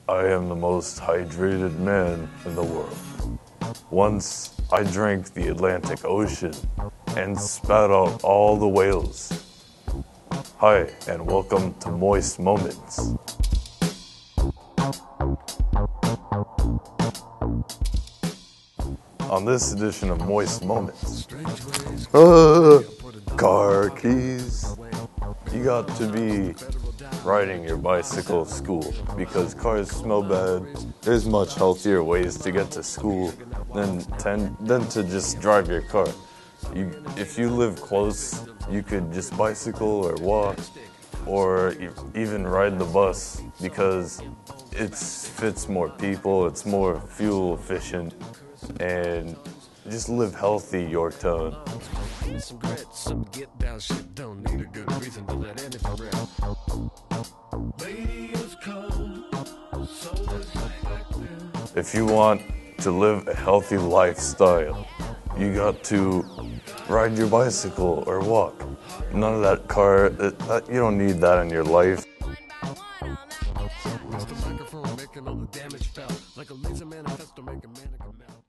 I am the most hydrated man in the world. Once I drank the Atlantic Ocean and spat out all the whales. Hi, and welcome to Moist Moments. On this edition of Moist Moments, car keys. You got to be riding your bicycle to school because cars smell bad. There's much healthier ways to get to school than to just drive your car. If you live close, you could just bicycle or walk or even ride the bus because it fits more people, it's more fuel efficient, and just live healthy, Yorktown. Some grit, some get down shit, don't need a good reason to let anything rip. Ladies come, so if you want to live a healthy lifestyle, you got to ride your bicycle or walk. None of that car, you don't need that in your life. It's the microphone making all the damage felt, like a laser manifesto making mannequin melt.